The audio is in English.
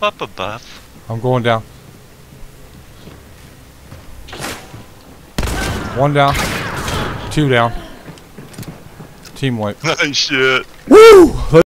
up above. I'm going down. One down. Two down. Team wipe. Nice shit. Woo!